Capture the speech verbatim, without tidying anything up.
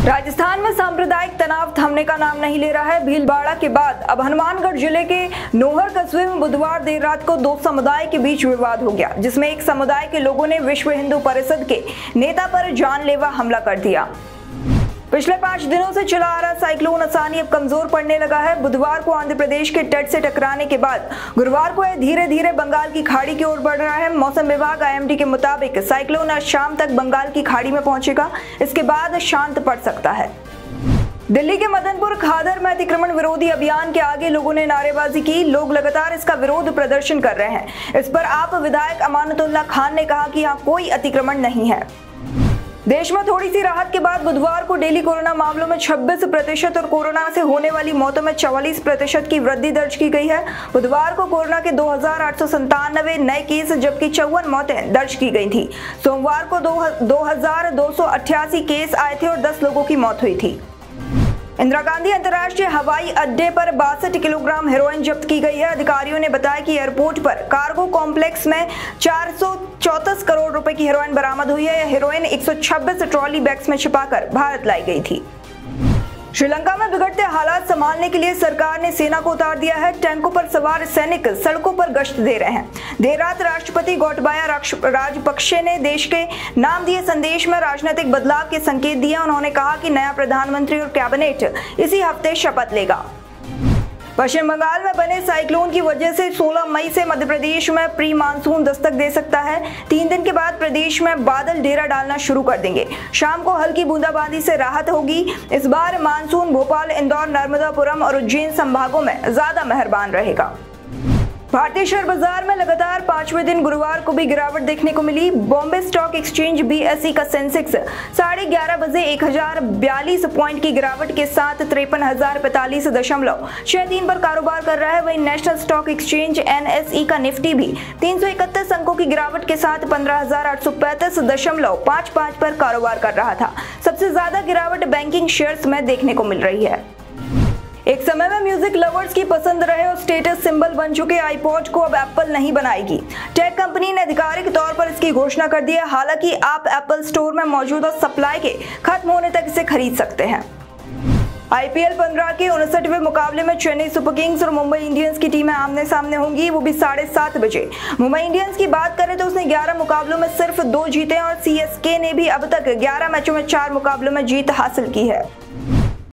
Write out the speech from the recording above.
राजस्थान में सांप्रदायिक तनाव थमने का नाम नहीं ले रहा है। भीलवाड़ा के बाद अब हनुमानगढ़ जिले के नोहर कस्बे में बुधवार देर रात को दो समुदाय के बीच विवाद हो गया, जिसमें एक समुदाय के लोगों ने विश्व हिंदू परिषद के नेता पर जानलेवा हमला कर दिया। पिछले पांच दिनों से चला आ रहा साइक्लोन असानी अब कमजोर पड़ने लगा है। बुधवार को आंध्र प्रदेश के तट से टकराने के बाद गुरुवार को यह धीरे धीरे बंगाल की खाड़ी की ओर बढ़ रहा है। मौसम विभाग आई एम डी के मुताबिक साइक्लोन आज शाम तक बंगाल की खाड़ी में पहुंचेगा, इसके बाद शांत पड़ सकता है। दिल्ली के मदनपुर खादर में अतिक्रमण विरोधी अभियान के आगे लोगों ने नारेबाजी की। लोग लगातार इसका विरोध प्रदर्शन कर रहे हैं। इस पर आप विधायक अमानतुल्लाह खान ने कहा कि यहाँ कोई अतिक्रमण नहीं है। देश में थोड़ी सी राहत के बाद बुधवार को डेली कोरोना मामलों में छब्बीस प्रतिशत और कोरोना से होने वाली मौतों में चौवालीस प्रतिशत की वृद्धि दर्ज की गई है। बुधवार को कोरोना के दो हजार आठ सौ संतानवे नए केस जबकि चौवन मौतें दर्ज की गई थी। सोमवार को दो हजार दो सौ अट्ठासी केस आए थे और दस लोगों की मौत हुई थी। इंदिरा गांधी अंतर्राष्ट्रीय हवाई अड्डे पर बासठ किलोग्राम हेरोइन जब्त की गई है। अधिकारियों ने बताया कि एयरपोर्ट पर कार्गो कॉम्प्लेक्स में चार सौ चौंतीस करोड़ रुपए की हेरोइन बरामद हुई है। यह हेरोइन एक सौ छब्बीस ट्रॉली बैग्स में छिपाकर भारत लाई गई थी। श्रीलंका में बिगड़ते हालात संभालने के लिए सरकार ने सेना को उतार दिया है। टैंकों पर सवार सैनिक सड़कों पर गश्त दे रहे हैं। देर रात राष्ट्रपति गोटाबाया राजपक्षे ने देश के नाम दिए संदेश में राजनीतिक बदलाव के संकेत दिए। उन्होंने कहा कि नया प्रधानमंत्री और कैबिनेट इसी हफ्ते शपथ लेगा। पश्चिम बंगाल में बने साइक्लोन की वजह से सोलह मई से मध्य प्रदेश में प्री मानसून दस्तक दे सकता है। तीन दिन के बाद प्रदेश में बादल डेरा डालना शुरू कर देंगे। शाम को हल्की बूंदाबांदी से राहत होगी। इस बार मानसून भोपाल, इंदौर, नर्मदापुरम और उज्जैन संभागों में ज्यादा मेहरबान रहेगा। भारतीय शेयर बाजार में लगातार पांचवें दिन गुरुवार को भी गिरावट देखने को मिली। Bombay stock exchange B S E का सेंसेक्स साढ़े ग्यारह बजे एक हजार बयालीस पॉइंट की गिरावट के साथ तिरपन हजार पैंतालीस दशमलव छह तीन पर कारोबार कर रहा है। वहीं national stock exchange N S E का निफ्टी भी तीन सौ इकतीस अंकों की गिरावट के साथ पंद्रह हजार आठ सौ पैंतीस दशमलव पाँच पाँच पर कारोबार कर रहा था। सबसे ज्यादा गिरावट बैंकिंग शेयर्स में देखने को मिल रही है। एक समय में म्यूजिक लवर्स की पसंद रहे और स्टेटस सिंबल बन चुके आईपॉड को अब एप्पल नहीं बनाएगी। टेक कंपनी ने आधिकारिक तौर पर इसकी घोषणा कर दी है। हालांकि आप एप्पल स्टोर में मौजूदा सप्लाई के खत्म होने तक इसे खरीद सकते हैं। आई पी एल पंद्रह के उनसठवें मुकाबले में चेन्नई सुपर किंग्स और मुंबई इंडियंस की टीमें आमने सामने होंगी, वो भी साढ़े सात बजे। मुंबई इंडियंस की बात करें तो उसने ग्यारह मुकाबलों में सिर्फ दो जीते और सी एस के ने भी अब तक ग्यारह मैचों में चार मुकाबलों में जीत हासिल की है।